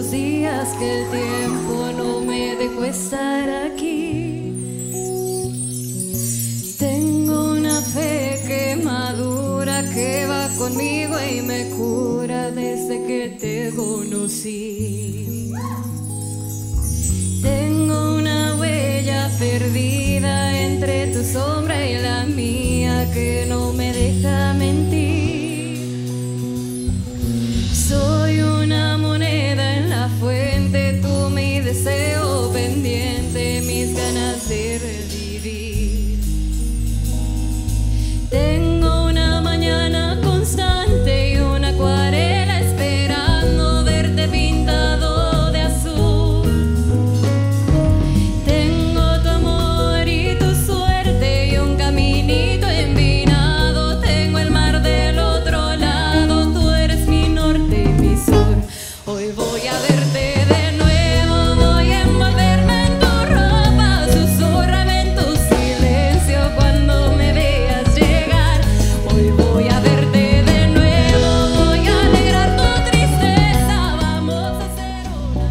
los días que el tiempo no me dejó estar aquí. Tengo una fe que madura, que va conmigo y me cura desde que te conocí. Tengo una huella perdida entre tu sombra y la mía que no me deja mentir. Soy una moneda en la fuente, tú mi deseo pendiente, mis ganas de revivir. Tengo una mañana constante y una acuarela esperando verte pintado de azul. Tengo tu amor y tu suerte y un caminito empinado. Tengo el mar del otro lado, tú eres mi norte y mi sur. Hoy voy a verte de nuevo, voy a envolverme en tu ropa, susúrrame en tu silencio cuando me veas llegar. Hoy voy a verte de nuevo, voy a alegrar tu tristeza, vamos a hacer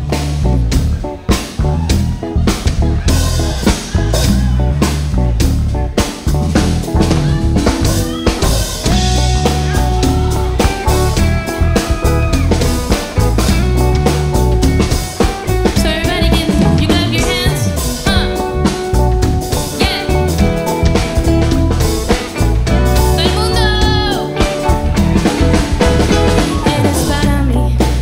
So everybody can you clap your hands? Yeah. Todo el mundo. Eres para mí,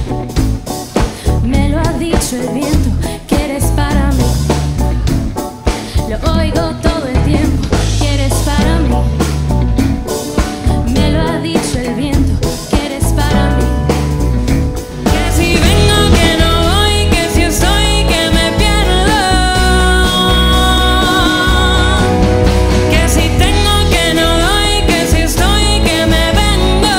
me lo ha dicho el viento, que eres para mí. Lo oigo todo el tiempo, que eres para mí. Me lo ha dicho el viento, que eres para mí. Que si vengo, que no voy, que si estoy, que me pierdo. Que si tengo, que no doy, que si estoy, que me vengo.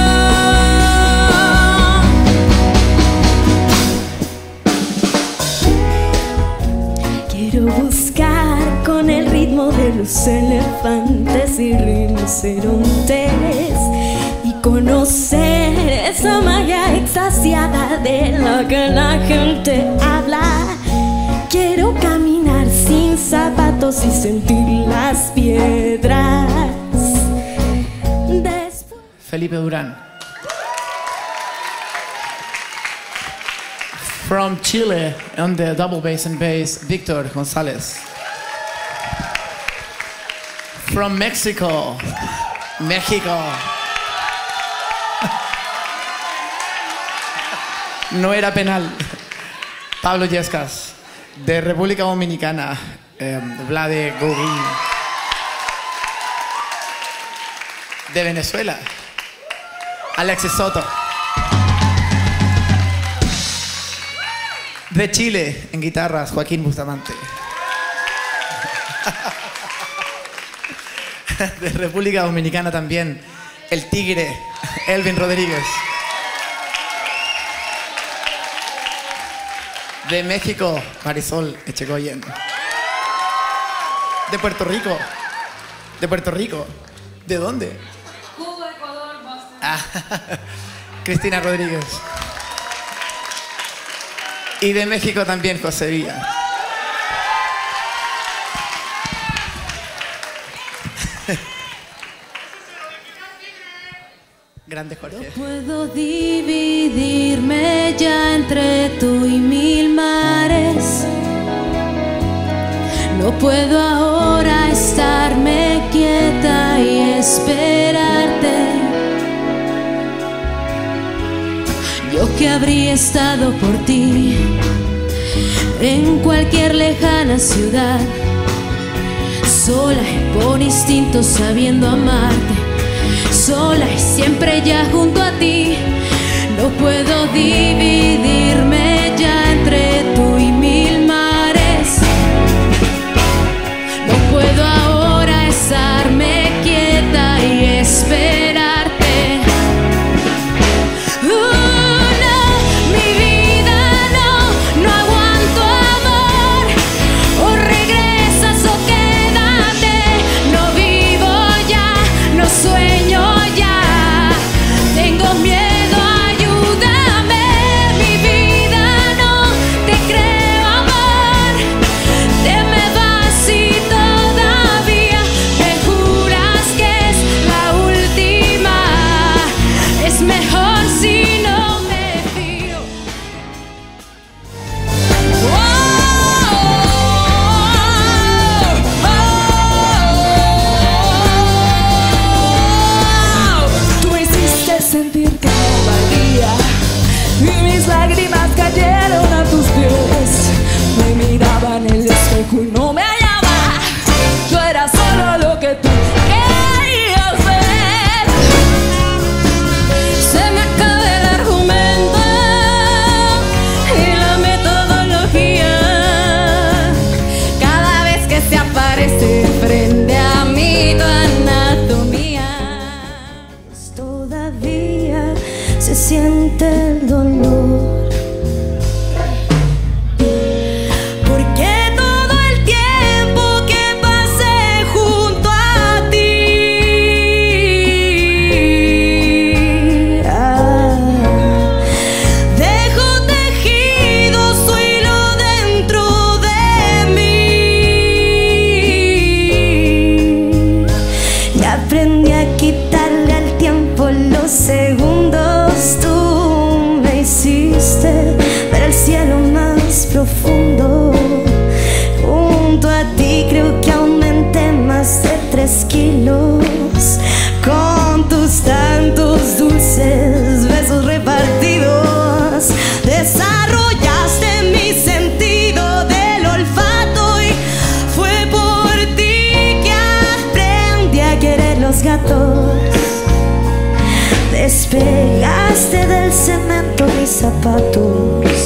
Quiero buscar con el ritmo de los elefantes y rinocerontes y conocer esa magia extasiada de la que la gente habla. Quiero caminar sin zapatos y sentir las piedras. Después Felipe Durán. From Chile, on the double bass and bass, Víctor González. From Mexico, México. No era penal. Pablo Yescas. De República Dominicana, Vlade Gouin. De Venezuela, Alexis Soto. De Chile, en guitarras, Joaquín Bustamante. De República Dominicana también, el Tigre, Elvin Rodríguez. De México, Marisol Echegoyen. De Puerto Rico. De Puerto Rico. ¿De dónde? Cuba, Ecuador, Boston. Cristina Rodríguez. Y de México también, José Villa. Grande Jorge. No puedo dividirme ya entre tú y mil mares. No puedo ahora estarme quieta y esperarte. Yo que habría estado por ti en cualquier lejana ciudad, sola y por instinto sabiendo amarte, sola y siempre ya junto a ti. No puedo dividirme ya entre tú y mil mares. No puedo ahora estarme quieta y esperarte. Sueño ya, tengo miedo, ayúdame, mi vida. 3 kilos. Con tus tantos dulces besos repartidos, desarrollaste mi sentido del olfato y fue por ti que aprendí a querer los gatos. Despegaste del cemento mis zapatos